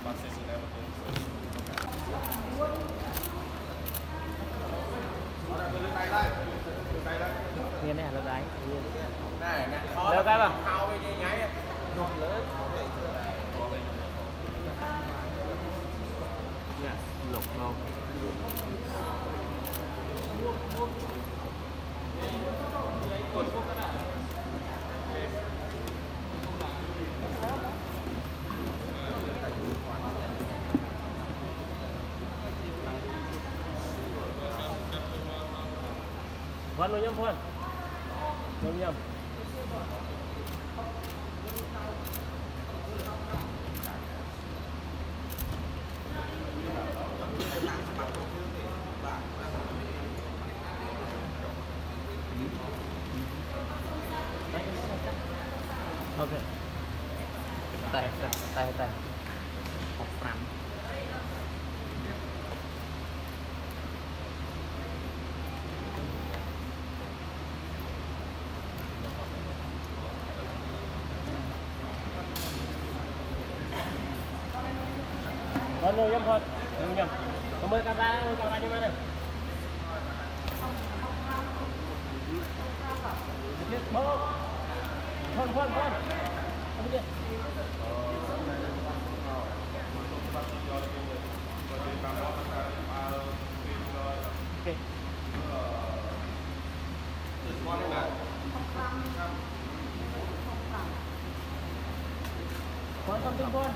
Nghe này là đấy. Đâu cái mà. Lục không. Vân nó nhâm Vân. Nhâm. Ok. Tay. Học phẳng. Vâng, nhâm thôi. Nhâm. Cảm ơn camera đi mà đây. Vâng. Không biết. Con thông tin con.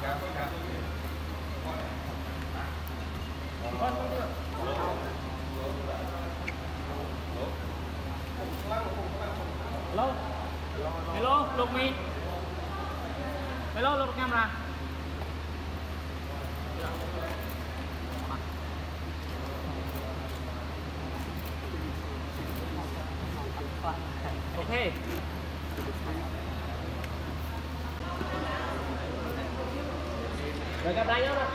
Hello, look me. Hello, look camera. Okay. Rồi gặp lại nhau rồi.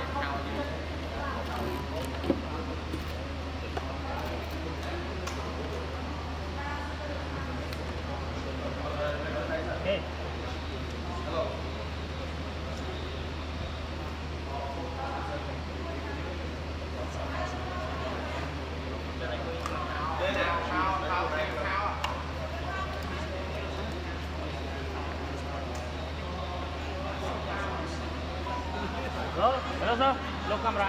Hello sir, look camera.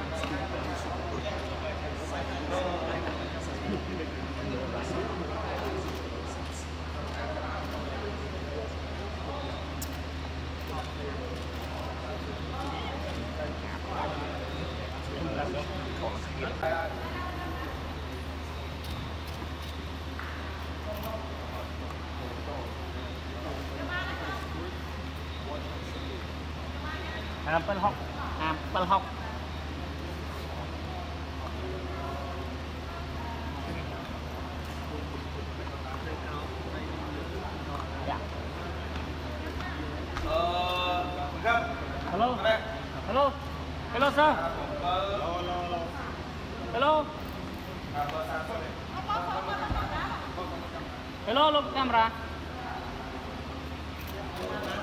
Apple học. Hello sir. Hello, look camera.